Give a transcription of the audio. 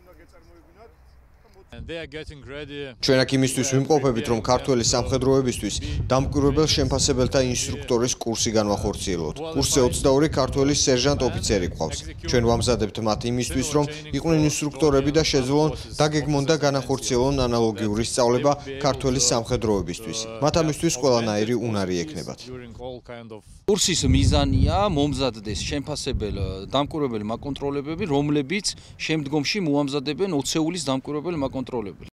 ჩვენ აქ იმისთვის ვიმყოფებით, რომ ქართველი სამხედროებისთვის დამკვირვებელ შემფასებელთა ინსტრუქტორის კურსი განვახორციელოთ. კურსზე 22 ქართველი სერჟანტ ოფიცერი გვყავს. ჩვენ ვამზადებთ მათ იმისთვის, რომ იყვნენ ინსტრუქტორები და შეძლონ დაგეგმონ და განახორციელონ ანალოგიური სწავლება ქართველი სამხედროებისთვის. მათ ამისთვის ყველანაირი უნარი ექნებათ. კურსის მიზანია მომზადდეს შემფასებელ დამკვირვებელი მაკონტროლებები, რომლებიც შემდგომში მოამზადებენ ოცეულის დამკვირვებელი მაკონტროლებელი.